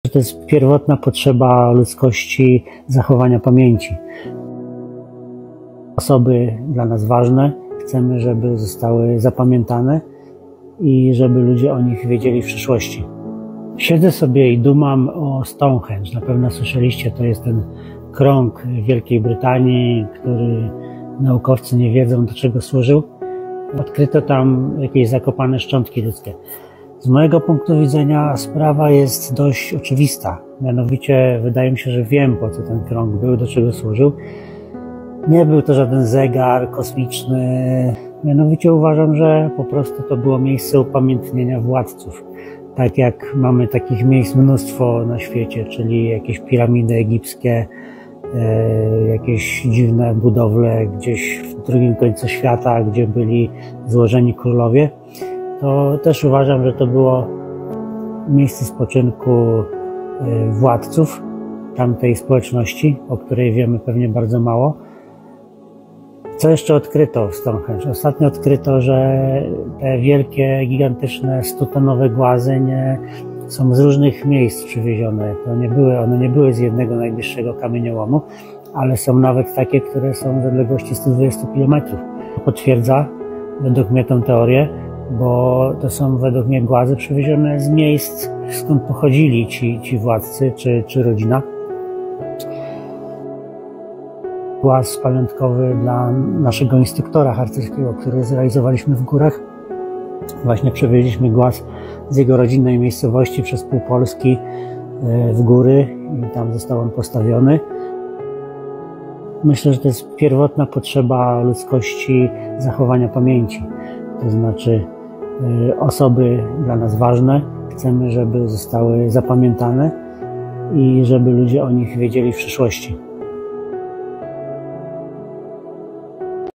To jest pierwotna potrzeba ludzkości zachowania pamięci. Osoby dla nas ważne, chcemy, żeby zostały zapamiętane i żeby ludzie o nich wiedzieli w przyszłości. Siedzę sobie i dumam o Stonehenge. Na pewno słyszeliście, to jest ten krąg Wielkiej Brytanii, który naukowcy nie wiedzą, do czego służył. Odkryto tam jakieś zakopane szczątki ludzkie. Z mojego punktu widzenia sprawa jest dość oczywista. Mianowicie wydaje mi się, że wiem, po co ten krąg był, do czego służył. Nie był to żaden zegar kosmiczny. Mianowicie uważam, że po prostu to było miejsce upamiętnienia władców. Tak jak mamy takich miejsc mnóstwo na świecie, czyli jakieś piramidy egipskie, jakieś dziwne budowle gdzieś w drugim końcu świata, gdzie byli złożeni królowie, to też uważam, że to było miejsce spoczynku władców tamtej społeczności, o której wiemy pewnie bardzo mało. Co jeszcze odkryto w Stonehenge? Ostatnio odkryto, że te wielkie, gigantyczne 100-tonowe głazy są z różnych miejsc przywiezione. One nie były z jednego najbliższego kamieniołomu, ale są nawet takie, które są z odległości 120 km. Potwierdza według mnie tę teorię, bo to są według mnie głazy przywiezione z miejsc, skąd pochodzili ci władcy czy rodzina. Głaz pamiątkowy dla naszego instruktora harcerskiego, który zrealizowaliśmy w górach. Właśnie przewieźliśmy głaz z jego rodzinnej miejscowości przez pół Polski w góry i tam został on postawiony. Myślę, że to jest pierwotna potrzeba ludzkości zachowania pamięci. To znaczy osoby dla nas ważne, chcemy, żeby zostały zapamiętane i żeby ludzie o nich wiedzieli w przyszłości.